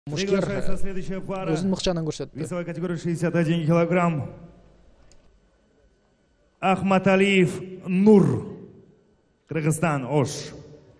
Мушкер Приглашается следующая пара. өзін мықчанын көрсөттү. Весовая категория 61 килограмм. Ахматалиев Нур. Кыргызстан, Ош.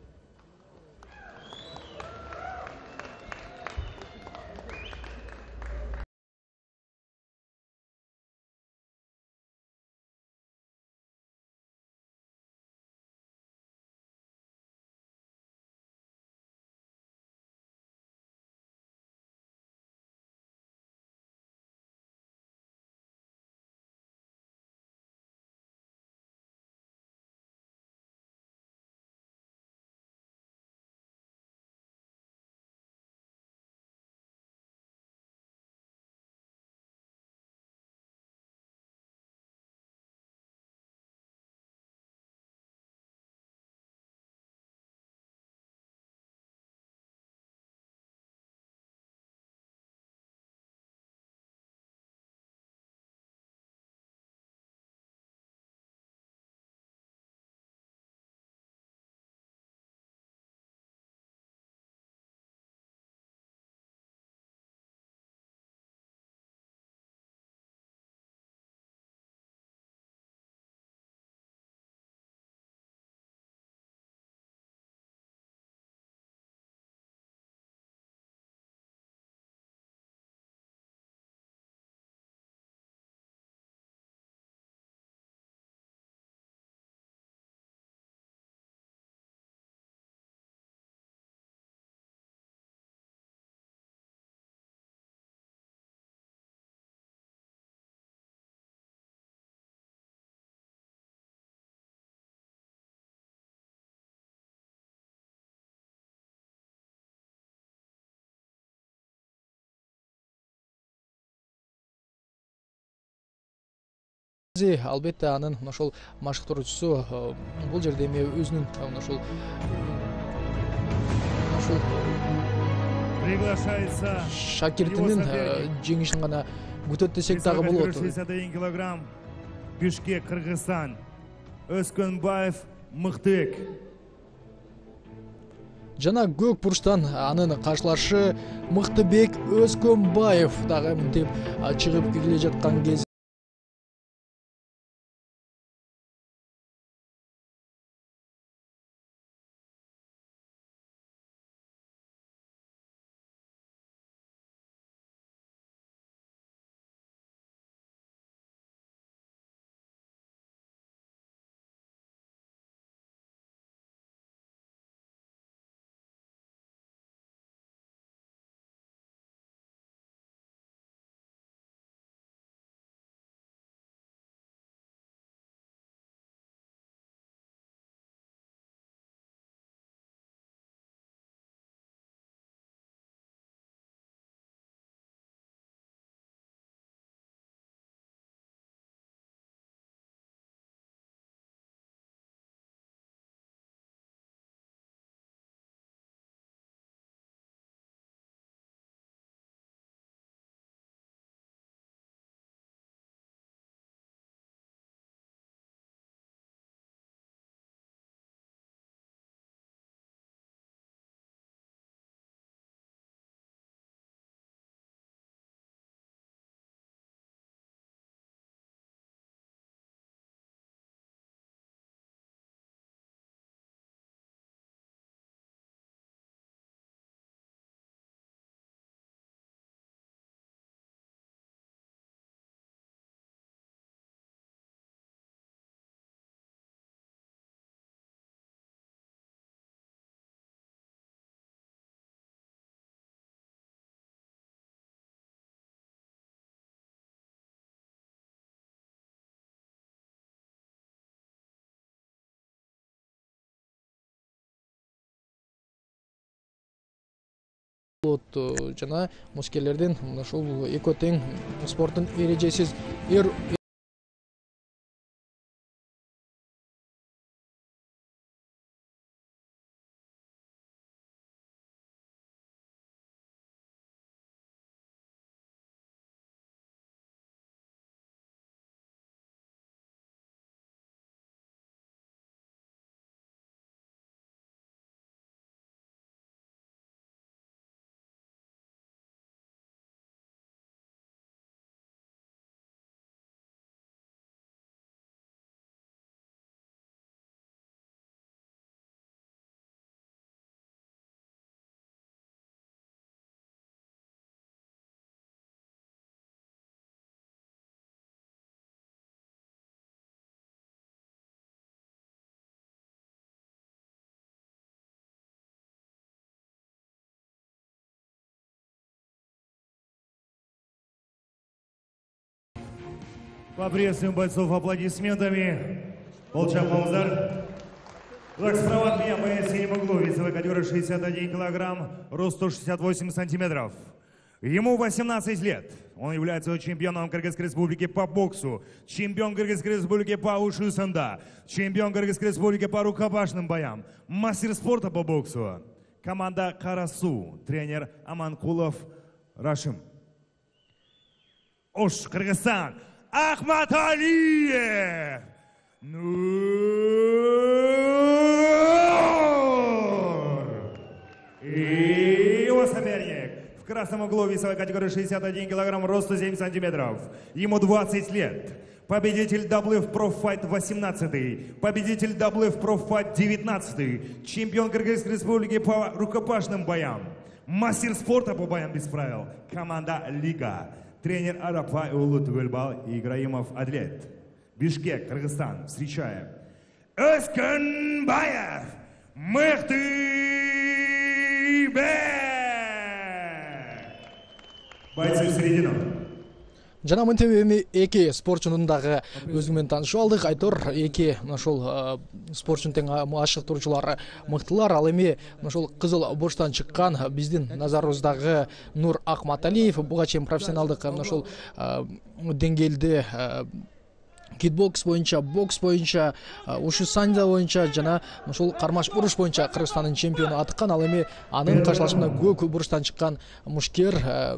Албетте анын ошол машыктыруучусу бул жерде эми өзүнүн ошол Приглашается шакиртинин жеңишин гана күтөт десек дагы болот. 61 килограмм. Бишкек, Кыргызстан. Өзкөнбаев Мыктыбек. Жана көк бурчтан анын каршылашы Мыктыбек Өзкөнбаев дагы мынтип чыгып келе жаткан кез болот. Жана мушкерлердин ошол экөө тең спорттун эрежесиз Поприветствуем бойцов аплодисментами. Полчапаузар. Так, справа от меня боец в синем углу, весовой категории 61 килограмм, рост 168 сантиметров. Ему 18 лет. Он является чемпионом Кыргызской республики по боксу, чемпион Кыргызской республики по ушу санда, чемпион Кыргызской республики по рукопашным боям, мастер спорта по боксу. Команда Карасу, тренер Аманкулов Рашим. Ош, Кыргызстан, Ахматалиев! И его соперник в красном углу, весовой категории 61 килограмм, рост 107 сантиметров. Ему 20 лет. Победитель WF Pro Fight 18, победитель WF Pro Fight 19, чемпион Кыргызской республики по рукопашным боям, мастер спорта по боям без правил, команда Лига, тренер Арапай Улут Вельбал и Играимов Адлет. Бишкек, Кыргызстан. Встречаем Özkönbayev Мыктыбек. Бойцы в середину. Жана мынтип эки спортчунун дагы өзү менен таанышып алдык. Айтор эки ошол спортчунун тең ашык турчулары мыктылар. Ал эми ошол кызыл бурчтан чыккан биздин назарыбыздагы Нур Акматалиев буга чейин профессионалдык ошол деңгээлде кикбокс боюнча, бокс боюнча, ушу санда боюнча жана ошол кармаш уруш боюнча Кыргызстандын чемпиону атыккан. Ал эми анын каршылашында көк бурчтан чыккан мушкер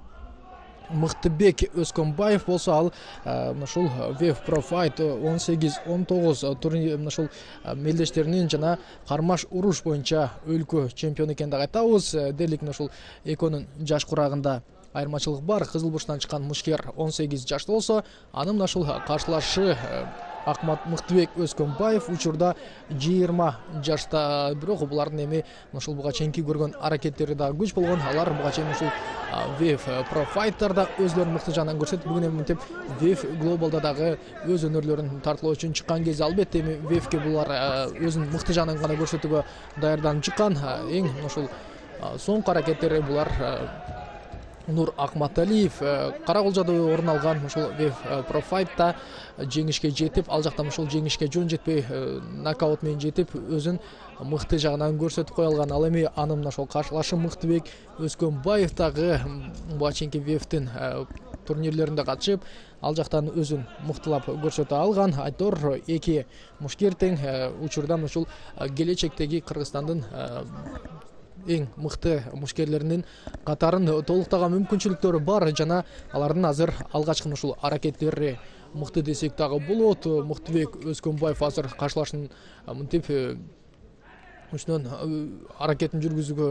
Мыктыбек Özkönbayev болсо, ал ошол WF Pro Fight 18-19 турнир ошол мелдештеринин жана кармаш уруш боюнча өлкө чемпиону экенин да айтабыз. Дерлик ошол экөөнүн жаш курагында айырмачылык бар. Кызыл бурчтан чыккан мушкер 18 жашта болсо, анын ошол каршылашы Мыктыбек Özkönbayev учурда 20 жашта. Бирок булардын эми ошол буга чейинки көргөн аракеттери да күч болгон. Алар буга чейин ошол WF Pro Fighter'да өзлөрүнүн мыкты жагынан көрсөтүп, бүгүн эми мынтип WF Global'да дагы өз өнөрлөрүн тартуулоо үчүн чыккан кезде албетте эми WF'ке булар өзүнүн мыкты жагынан гана көрсөтүүгө даярданып чыккан. Эң ошол соңку аракеттери булар Нур Акматалиев Каракулжада орун алган ошол WF Pro Fight'та жеңишке жетип, ал жактан ошол жеңишке жөн жетпей нокаут менен жетип, өзүн мыкты жагынан көрсөтүп кое алган. Ал эми анын ошол каршылашы Мыктыбек Özkönbayev дагы буга чейинки WF'тин турнирлеринде катышып, ал жактан өзүн мыктылап көрсөтө алган. Айтор эки мушкер тең учурдан ушул келечектеги Кыргызстандын эң мыкты мушкерлеринин катарын толуктаган мүмкүнчүлүктөрү бар жана алардын азыр алгачкы ушул аракеттери мыкты десек дагы болот. Мыктыбек Özkönbayev азыр каршылашын мынтип үстүнөн аракетин жүргүзүүгө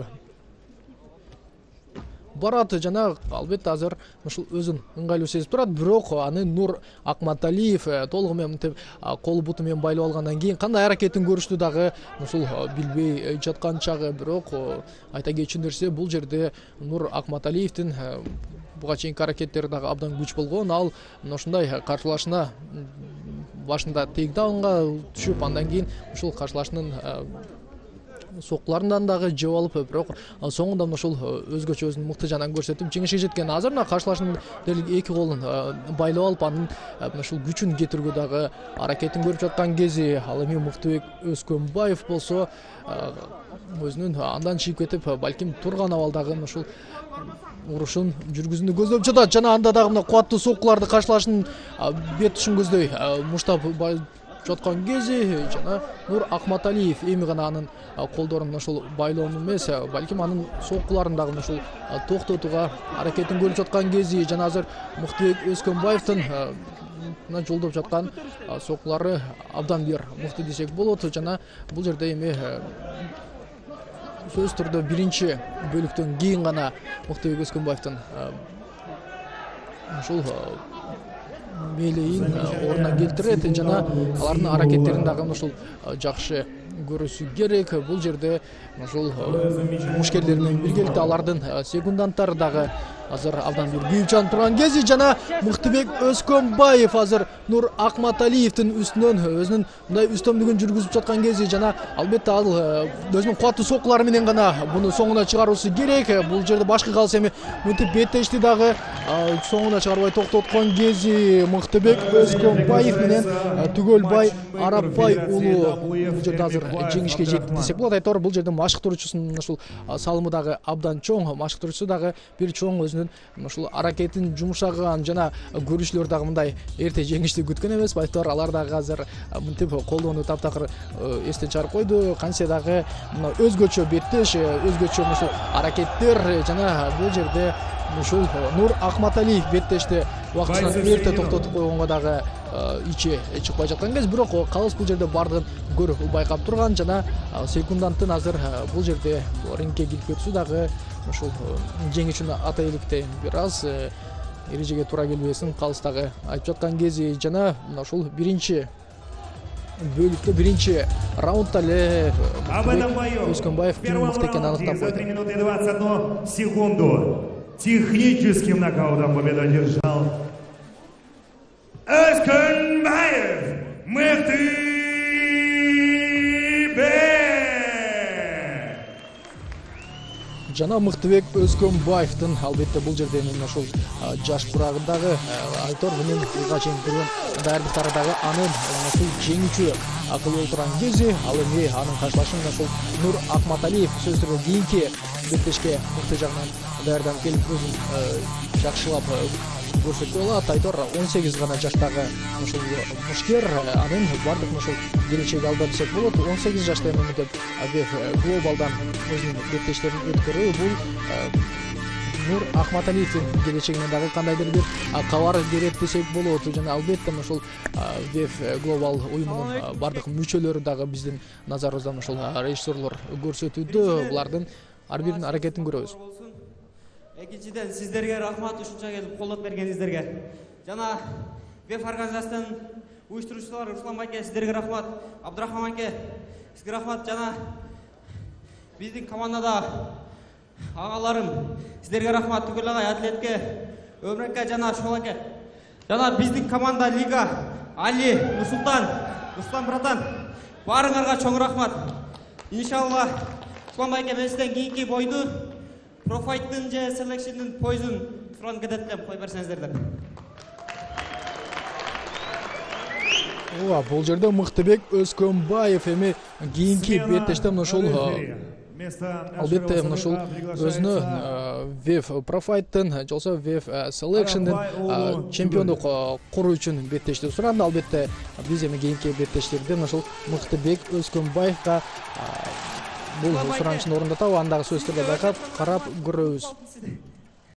барат жана албетте азыр ушул өзүн ыңгайлуу сезип турат. Бирок аны Нур Акматалиев толугу менен мынтип кол буту менен байлап алгандан кийин кандай аракетин көрүштү дагы ушул билбей жаткан чагы. Бирок айта кетчү нерсе, бул жерде Нур Акматалиевдин буга чейинки аракеттери дагы абдан күч болгон. Ал ошондой каршылашына башында тейкдаунга түшүп, андан кийин ушул каршылашынын сокуларынан дагы жеп алып, бирок соңунда ошол өзгөчө өзүнүн мыкты жагынан көрсөтүп жеңишке жеткен. Азыр мына каршылашынын дерлик эки колун байлап алып, анын ушул күчүн кетирүүгө дагы аракетин көрүп жаткан кези. Ал эми Мыктыбек Özkönbayev болсо өзүнүн андан чыгып кетип, балким турган абалдагы ушул урушун жүргүзүүнү көздөп жатат жана анда дагы мына кубаттуу сокуларды каршылашынын бет тушун көздөй муштап жаткан кези жана Нур Акматалиев эми гана анын колдорун ошол байлоону эмес, балким анын сокуларын дагы ошол токтотууга аракетин көрүп жаткан кези жана азыр Мыктыбек Özkönbaевдин жолдоп жаткан сокулары абдан бир мыкты десек болот. Жана бул жерде эми сөз түрдө биринчи бөлүктөн кийин гана Мыктыбек Özkönbaевдин ушул мээлейин ордуна келтирет жана алардын аракеттерин дагы ушул жакшы көрүүсү керек. Бул жерде ушул мушкерлер менен биргеликте алардын секунданттары дагы азыр абдан бир күйүп турган кези жана Мыктыбек Өзкөнбаев азыр Нур Акматалиевдин үстүнөн өзүнүн мындай үстөмдүгүн жүргүзүп жаткан кези жана албетте ал өзүнүн кубаттуу соккулары менен гана буну соңуна чыгаруусу керек. Бул жерде башка калса эми мынтип беттешти дагы соңуна чыгарбай токтоткон кези Мыктыбек Өзкөнбаев менен Түгөлбай Арапбай уулу бул жерде азыр жеңишке жетти десек болот. Айтор бул жерде машыктыруучусунун ушул салымы дагы абдан чоң, машыктыруучусу дагы бир чоң өзүнүн ушул аракетин жумшаган жана көрүүчүлөр дагы мындай эрте жеңишти күткөн эмес. Айтор алар дагы азыр мынтип колдоону таптакыр эстен чыгарып койду. Кантсе дагы өзгөчө беттеш, өзгөчө ушул аракеттер жана бул жерде ушул Нур Акматалиев беттешти убактысынан эрте токтотуп койгонго дагы ичи чыкпай жаткан кез, бирок калыс бул жерде бардыгын көрүп байкап турган жана секунданттын азыр бул жерде рингке кирип кетүүсү дагы ушул жеңиш үчүн атайлыктей бир аз эрежеге туура келбесин калыстагы айтып жаткан кези жана ушул биринчи бөлүктө биринчи раундда эле Өзкөнбаев ким мыкты экенин аныктап койду. 3 минуты 21 секунду. Техническим нокаутом победу одержал Özkönbayev Mıktыбек. Жана Мыктыбек Өзкөнбаевдин албетте бул жерде ушул жаш курагындагы Айтор менен буга чейин көргөн даярдыктары дагы анын ушул жеңүүчү кылып отурган кези, ал эми анын каршылашын ушул Нур Акматалиев сөзсүзсүз кийинки беттешке мыкты жагынан даярданып келип өзүн жакшылап көрсөтүп алат. Айтор 18 гана жаштагы ушул мушкер, анын бардык ушул келечеги алда десек болот. 18 жашта мамлекет глобалдан өзүнүн беттештерин өткөрүү бул Нур Акматалиевдин келечегине дагы кандайдыр бир кабар берет десек болот. Жана албетте ушул глобал уюмунун бардык мүчөлөрү дагы биздин назарыбыздан ушул режиссерлор көрсөтүүдө. Булардын ар биринин аракетин көрөбүз. Экинчиден сиздерге рахмат ушунча келип колдоп бергениңиздерге. Жана ВЕФ организациясынын уюштуруучулары Руслан байке сиздерге рахмат, Абдрахман байке сизге рахмат, жана биздин командада агаларым сиздерге рахмат, Түгөл агай, Адилетке, Өмрөккө жана Шол аке. Жана биздин команда лига Али, Нурсултан, Руслан братан баарыңарга чоң рахмат. Иншалла Руслан байке мен сизден кийинки бойду профайттын же селекшндин поизун суран кетет кой берсеңиздер. Бул жерде Мыктыбек Өзкөнбаев эми кийинки беттештен ушул албетте ушул өзүнө ВЕФ профайттын же болбосо ВЕФ селекшндин чемпиондук куруу үчүн беттешти суранды. Албетте биз эми кийинки беттештерден ушул Мыктыбек Өзкөнбаевга бул суранычын орундатабы, андагы сөздөрдү байкап карап көрөбүз.